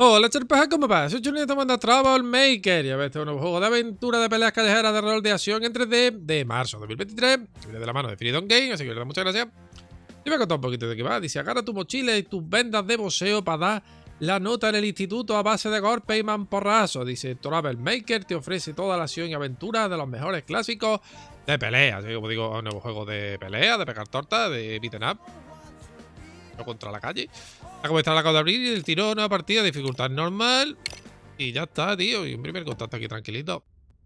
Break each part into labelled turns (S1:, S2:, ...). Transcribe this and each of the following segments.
S1: Hola, Charpaja, ¿cómo va? Soy Junior tomando Trouble Maker. Ya ves, este es un nuevo juego de aventura de peleas callejeras de rol de acción en 3D de marzo de 2023. Que viene de la mano de Freedom Game, así que verdad, muchas gracias. Y voy a contar un poquito de qué va. Dice, agarra tu mochila y tus vendas de boxeo para dar la nota en el instituto a base de golpe y mamporrazo. Dice, Trouble Maker te ofrece toda la acción y aventura de los mejores clásicos de peleas. Así como digo, un nuevo juego de pelea, de pegar tortas, de beaten up. O contra la calle. A comenzar la de abrir y el tirón, una partida, dificultad normal. Y ya está, tío. Y un primer contacto aquí tranquilito.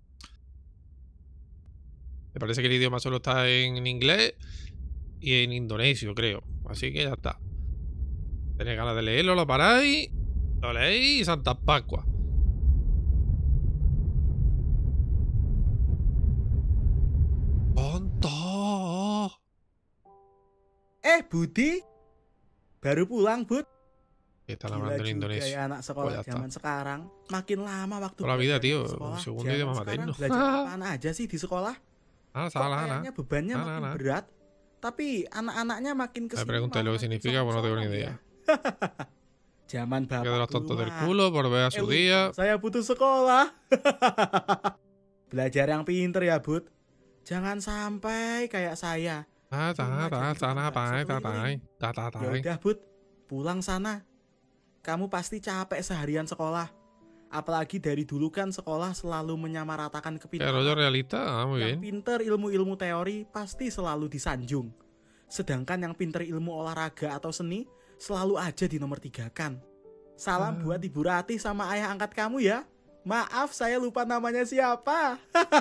S1: Me parece que el idioma solo está en inglés y en indonesio, creo. Así que ya está. Tenéis ganas de leerlo, lo paráis. Lo leéis y Santa Pascua. ¡Tonto!
S2: Budi, baru pulang, Bud.
S1: Está
S2: Gila
S1: hablando en
S2: juga
S1: indonesio.
S2: ya anak sekolah
S1: Pues ya
S2: zaman sekarang. Makin lama waktu
S1: Toda la vida,
S2: belajarnya
S1: tío.
S2: di sekolah.
S1: Un segundo
S2: Zaman
S1: idioma
S2: sekarang
S1: materno.
S2: belajar apaan aja sih di sekolah?
S1: Ah,
S2: Kok
S1: salah,
S2: kayaknya bebannya makin berat, tapi anak-anaknya makin
S1: Me
S2: kesini
S1: pregunté lo que
S2: malah makin
S1: significa, pues no tengo ni
S2: sombong
S1: idea.
S2: ya. Zaman
S1: Que de
S2: bapak
S1: los tontos
S2: dulu
S1: del
S2: mah,
S1: culo por ver a su
S2: lupa,
S1: día.
S2: saya putus sekolah. Belajar yang pinter ya, Bud. Jangan sampai kayak saya.
S1: Ah,
S2: Cuma jadi tukang bakso keliling. Ya udah, Bud, pulang sana. Kamu pasti capek seharian sekolah. Apalagi dari dulu kan sekolah selalu menyamaratakan
S1: ¿Qué
S2: kepintaran.
S1: rollo realista? Ah, muy
S2: Yang
S1: bien.
S2: pinter ilmu-ilmu teori pasti selalu disanjung. Sedangkan yang pinter ilmu olahraga atau seni selalu aja di nomor 3-kan. Salam buat Ibu Ratih sama ayah angkat kamu ya. Maaf saya lupa namanya siapa.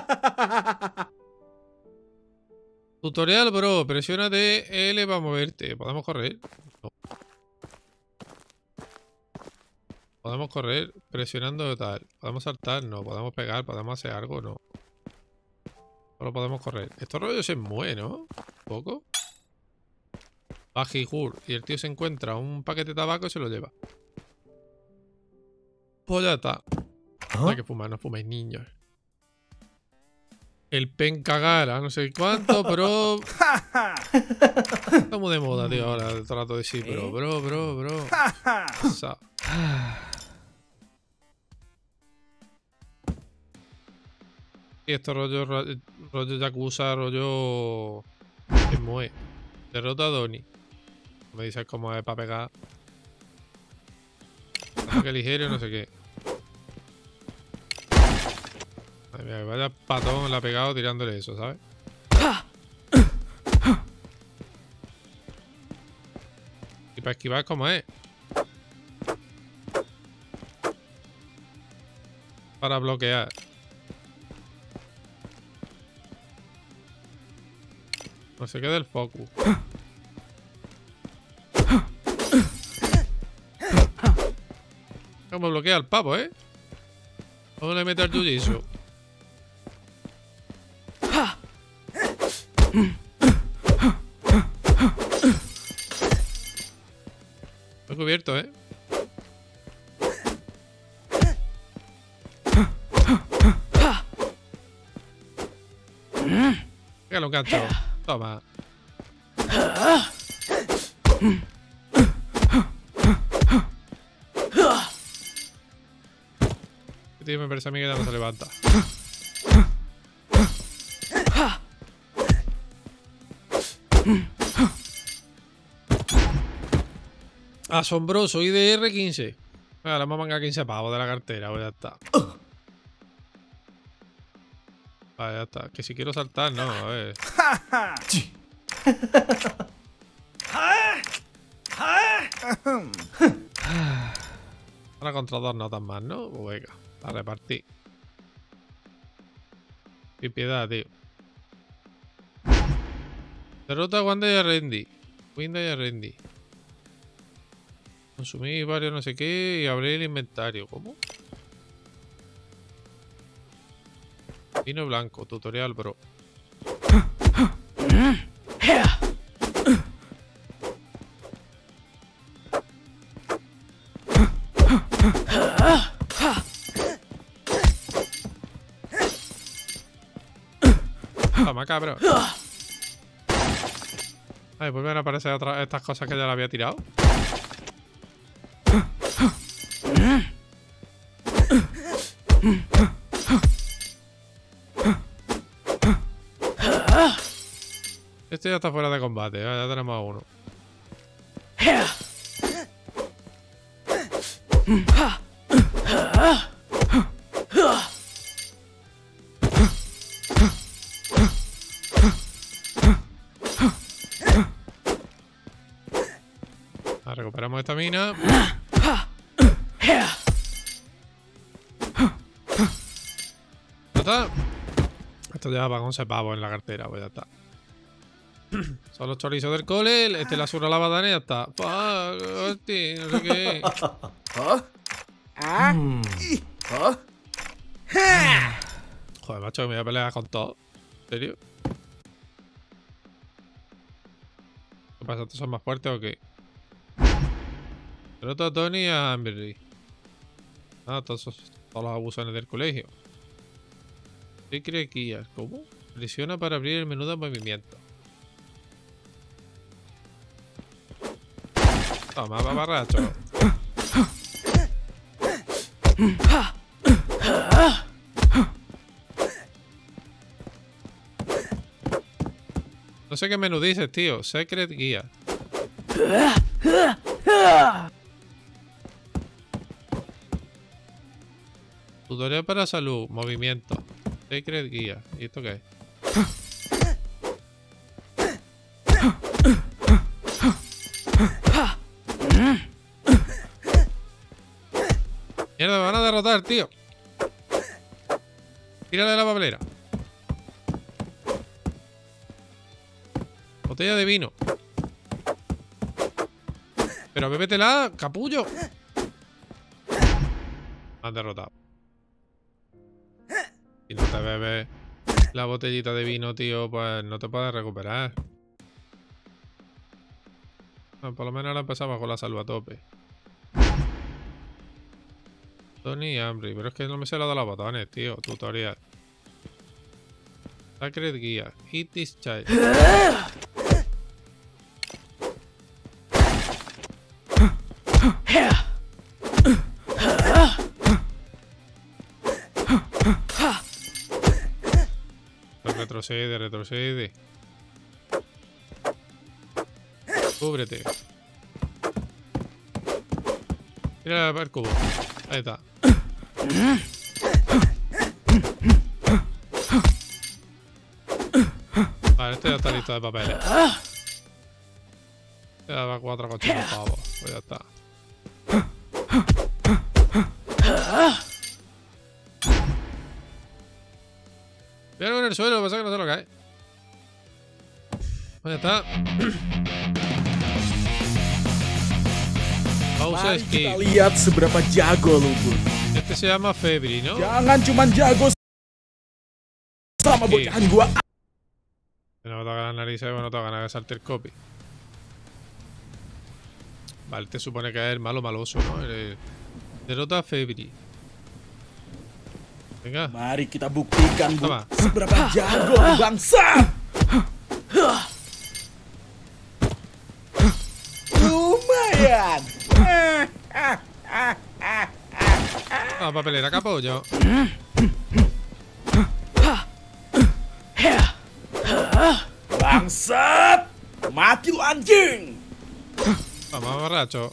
S1: Tutorial, bro. Presiónate L para moverte. ¿Podemos correr? No. Podemos correr presionando tal. ¿Podemos saltar? No. ¿Podemos pegar? ¿Podemos hacer algo? No. Solo podemos correr. Estos rollos se mueven, ¿no? Un poco. Bajijur. Y el tío se encuentra un paquete de tabaco y se lo lleva. Pues ya está. No hay que fumar, no fuméis, niños. El pen cagara, no sé cuánto, pero... Estamos de moda, tío, ahora. Trato de sí, bro. O sea, y esto rollo Yakuza, rollo... Que mueve. Derrota a Donnie. Me dices cómo es para pegar. Que ligero y no sé qué. Madre mía, vaya patón le ha pegado tirándole eso, ¿sabes? Y para esquivar como es. Para bloquear. No se queda el focus. Como bloquea el pavo, ¿eh? Vamos a meter jiu-jitsu. Lo he cubierto, ¿eh? Pégale un gancho. Toma. Este tío me parece a mí que ya no se levanta. Asombroso, IDR 15. Venga, la manga 15 pavos de la cartera, pues ya está. Vale, ya está. Que si quiero saltar, no, a ver. Ahora contra dos notas más, ¿no? Pues venga, a repartir. Qué piedad, tío. Derrota a Wanda y a Randy. Winda y a Randy. Consumir varios no sé qué y abrir el inventario. ¿Cómo? Vino blanco, tutorial, bro. Toma, cabrón. Ay, pues me van a aparecer estas cosas que ya le había tirado. Este ya está fuera de combate, ya tenemos a uno. Recuperamos esta mina. ¿Ya está? Esto ya va con 11 pavos en la cartera, pues ya está. Son los chorizos del cole, este la surra la badana y ya está. Fuck, hostia, no sé qué. Joder, macho, que me voy a pelear con todo. ¿En serio? ¿Qué pasa? ¿Estos son más fuertes o qué? Derrota a Tony y a Amberly. Ah, todos los abusones del colegio. ¿Qué cree que es? ¿Cómo? Presiona para abrir el menú de movimiento. Toma, babarracho. No sé qué menú dices, tío. Secret guía. Tutorial para salud, movimiento. Secret guía. ¿Y esto qué es? Mierda, me van a derrotar, tío. Tírale de la papelera. Botella de vino. Pero bébetela, capullo. Me han derrotado. Si no te bebes la botellita de vino, tío, pues no te puedes recuperar. Bueno, por lo menos ahora empezamos con la salud a tope. Tony y Ambry, pero es que no me sé lo de los botones, tío. Tutorial. Sacred guía. Eat this child. Retrocede, retrocede. Cúbrete. Mira el cubo. Ahí está. Vale, este ya está listo de papeles. Ya va 4 cochinos pavos. Pues ya está. Voy algo en el suelo, pasa que no sé lo que hay. Pues ya está. Pausa
S2: Mari kita
S1: skip.
S2: lihat seberapa jago lu, Bun.
S1: Este se llama Febri, ¿no?
S2: Jangan cuman jago sama bocahan gua.
S1: No me toca la nariz, no toca nada que salte el copy. Vale, te supone que es el malo maloso, ¿no? Derrota a Febri. Venga.
S2: Mari kita buktikan, Bu,
S1: Toma.
S2: seberapa jago lu, bangsa. Lumayan.
S1: Ah, papelera, capollo.
S2: Bangsat. Mati lu anjing.
S1: Vamos, borracho.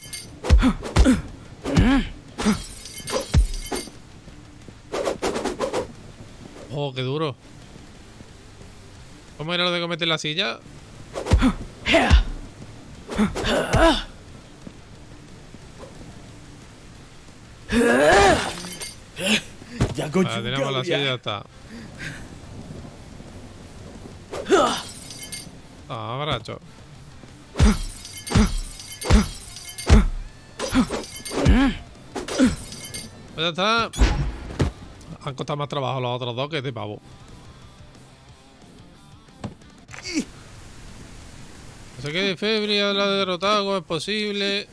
S1: Oh, qué duro. ¿Cómo era lo de comerte en la silla?
S2: Jago
S1: Vale,
S2: juga
S1: tenemos la
S2: lu
S1: silla, ya
S2: ya.
S1: está. Ah, borracho. Pues ya está. Han costado más trabajo los otros dos que este pavo. No sé qué de Febri la de derrotado, ¿cómo es posible?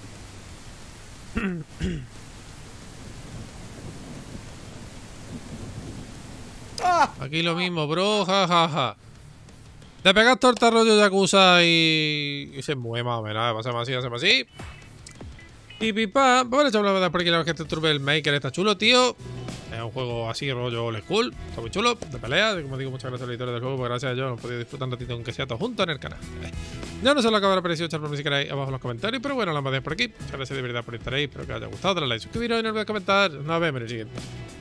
S1: Aquí lo mismo, bro, jajaja. Le pegas torta rollo Yakuza y se mueve más o menos. Hacemos así, hacemos así. Y pipa, bueno, ya hablaba por aquí la vez que este Trouble Maker está chulo, tío. Es un juego así, rollo old school, está muy chulo, de pelea. Como digo, muchas gracias a los editores del juego, porque gracias a ellos hemos podido disfrutar un ratito, aunque sea todo junto en el canal. Ya no sé lo que habrá parecido, echar por mí si queréis abajo en los comentarios, pero bueno, la más por aquí. Muchas gracias de verdad por estar ahí, espero que os haya gustado, dale like, suscribiros y no olvidéis comentar. Nos vemos en el siguiente.